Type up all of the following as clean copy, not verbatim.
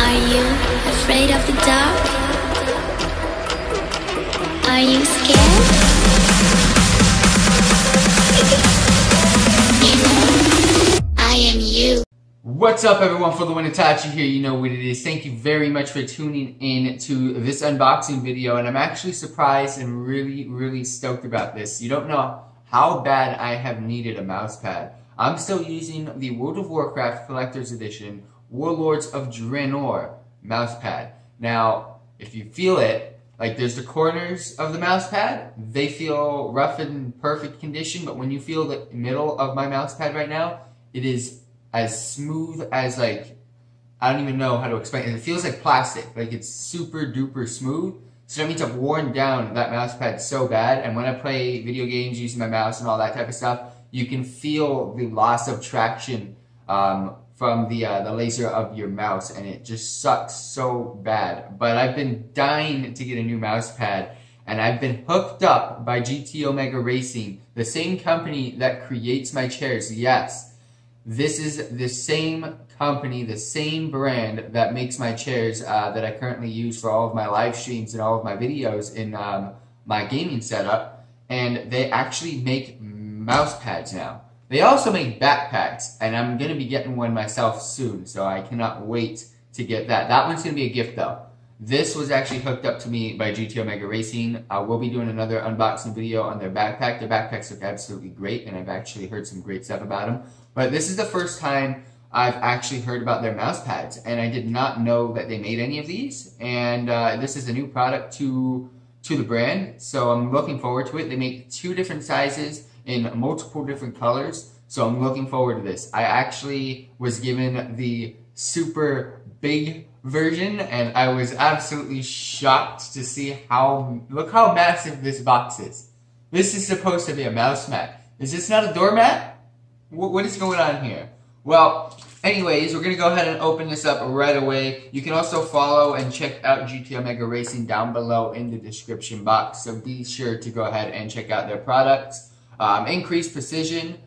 Are you afraid of the dark? Are you scared? I am you. What's up everyone, FTWitachi here, you know what it is. Thank you very much for tuning in to this unboxing video, and I'm actually surprised and really stoked about this. You don't know how bad I have needed a mouse pad. I'm still using the World of Warcraft Collector's Edition Warlords of Draenor mouse pad. Now, if you feel it, like there's the corners of the mouse pad, they feel rough and perfect condition, but when you feel the middle of my mouse pad right now, it is as smooth as, like, I don't even know how to explain it. It feels like plastic, like it's super duper smooth. So that means I've worn down that mouse pad so bad, and when I play video games using my mouse and all that type of stuff, you can feel the loss of traction from the laser of your mouse, and it just sucks so bad. But I've been dying to get a new mouse pad, and I've been hooked up by Gtomegaracing, the same company that creates my chairs. Yes, this is the same company, the same brand that makes my chairs that I currently use for all of my live streams and all of my videos in my gaming setup. And they actually make mouse pads now. They also make backpacks, and I'm going to be getting one myself soon, so I cannot wait to get that. That one's going to be a gift though. This was actually hooked up to me by Gtomegaracing. I will be doing another unboxing video on their backpack. Their backpacks look absolutely great, and I've actually heard some great stuff about them. But this is the first time I've actually heard about their mouse pads, and I did not know that they made any of these. And this is a new product to the brand, so I'm looking forward to it. They make 2 different sizes in multiple different colors, so I'm looking forward to this. I actually was given the super big version, and I was absolutely shocked to see look how massive this box is. This is supposed to be a mouse mat. Is this not a doormat? What is going on here? Well, anyways, we're going to go ahead and open this up right away. You can also follow and check out Gtomegaracing down below in the description box, so be sure to go ahead and check out their products. Increased precision,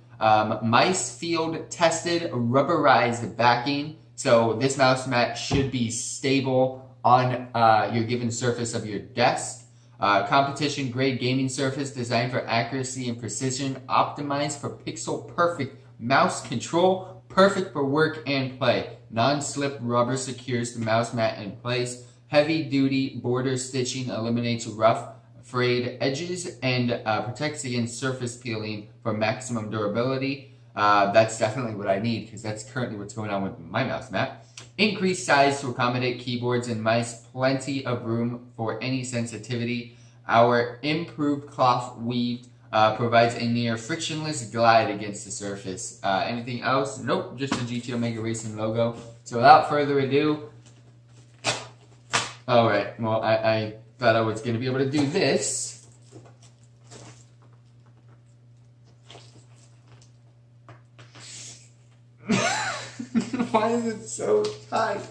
mice field tested rubberized backing, so this mouse mat should be stable on your given surface of your desk. Competition grade gaming surface designed for accuracy and precision, optimized for pixel perfect mouse control, perfect for work and play. Non-slip rubber secures the mouse mat in place. Heavy duty border stitching eliminates rough frayed edges and protects against surface peeling for maximum durability. That's definitely what I need, because that's currently what's going on with my mouse mat. Increased size to accommodate keyboards and mice, plenty of room for any sensitivity. Our improved cloth weave provides a near frictionless glide against the surface. Anything else? Nope, just the Gtomegaracing logo. So without further ado, alright, well I thought I was going to be able to do this. Why is it so tight?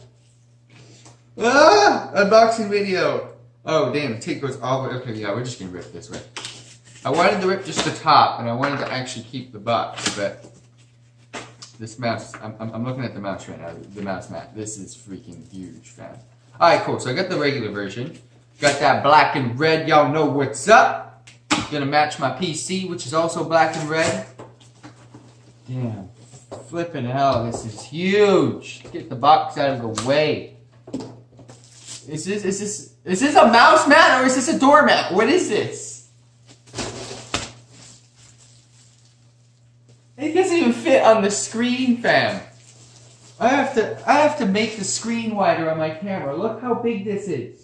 Ah! Unboxing video! Oh damn, the tape goes all the way. Okay, yeah, we're just going to rip this way. I wanted to rip just the top, and I wanted to actually keep the box, but this mouse, I'm looking at the mouse right now, the mouse mat. This is freaking huge, fam. Alright, cool, so I got the regular version. Got that black and red, y'all know what's up. Gonna match my PC, which is also black and red. Damn, flipping hell, this is huge. Get the box out of the way. Is this a mouse mat or is this a doormat? What is this? It doesn't even fit on the screen, fam. I have to make the screen wider on my camera. Look how big this is.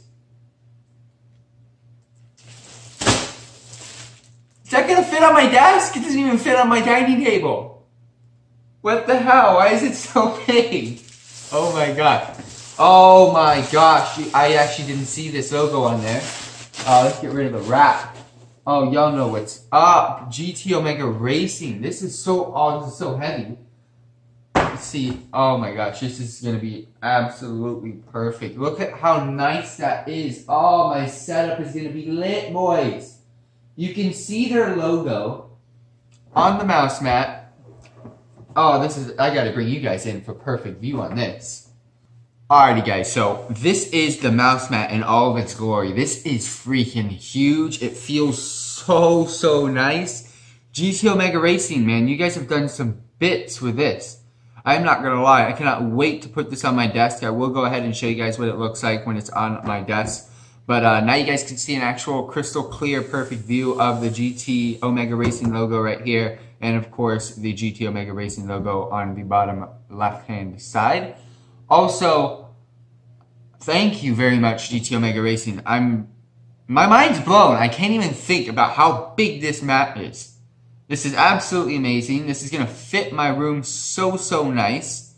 Is that gonna fit on my desk? It doesn't even fit on my dining table. What the hell? Why is it so big? Oh my god. Oh my gosh. I actually didn't see this logo on there. Let's get rid of the wrap. Oh, y'all know what's up. Gtomegaracing. This is so heavy. Let's see. Oh my gosh. This is gonna be absolutely perfect. Look at how nice that is. Oh, my setup is gonna be lit, boys. You can see their logo on the mouse mat. Oh, I gotta bring you guys in for perfect view on this. Alrighty guys, so this is the mouse mat in all of its glory. This is freaking huge. It feels so nice. Gtomegaracing, man, you guys have done some bits with this. I'm not gonna lie, I cannot wait to put this on my desk. I will go ahead and show you guys what it looks like when it's on my desk. But now you guys can see an actual crystal clear, perfect view of the Gtomegaracing logo right here. And of course, the Gtomegaracing logo on the bottom left-hand side. Also, thank you very much, Gtomegaracing. My mind's blown. I can't even think about how big this mat is. This is absolutely amazing. This is gonna fit my room so nice.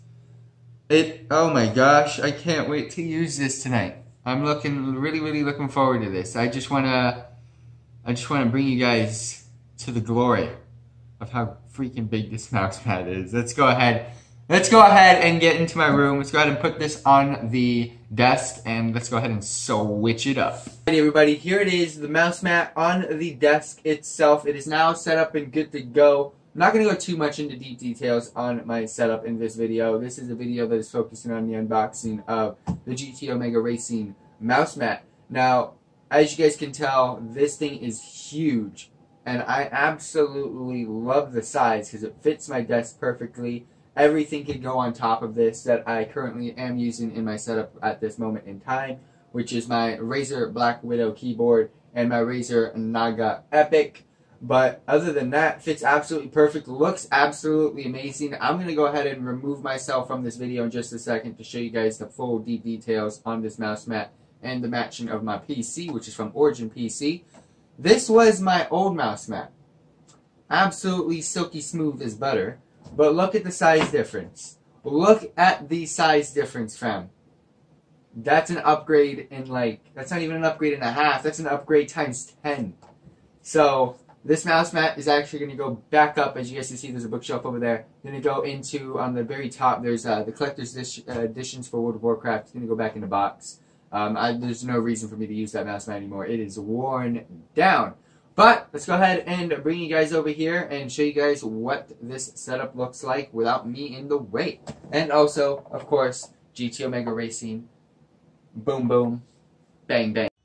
Oh my gosh, I can't wait to use this tonight. I'm really looking forward to this. I just wanna bring you guys to the glory of how freaking big this mouse mat is. Let's go ahead and get into my room. Let's go ahead and put this on the desk and let's go ahead and switch it up. Alright everybody, here it is, the mouse mat on the desk itself. It is now set up and good to go. I'm not going to go too much into deep details on my setup in this video. This is a video that is focusing on the unboxing of the Gtomegaracing mouse mat. Now, as you guys can tell, this thing is huge. And I absolutely love the size because it fits my desk perfectly. Everything can go on top of this that I currently am using in my setup at this moment in time, which is my Razer Black Widow keyboard and my Razer Naga Epic. But other than that, fits absolutely perfect, looks absolutely amazing. I'm going to go ahead and remove myself from this video in just a second to show you guys the full deep details on this mouse mat and the matching of my PC, which is from OriginPC. This was my old mouse mat. Absolutely silky smooth as butter. But look at the size difference. Look at the size difference, fam. That's an upgrade in that's not even an upgrade and a half. That's an upgrade times 10. So, this mouse mat is actually going to go back up. As you guys can see, there's a bookshelf over there. Going to go into, on the very top, there's the collector's editions for World of Warcraft. It's going to go back in the box. There's no reason for me to use that mouse mat anymore. It is worn down. But let's go ahead and bring you guys over here and show you guys what this setup looks like without me in the way. And also, of course, Gtomegaracing. Boom, boom, bang, bang.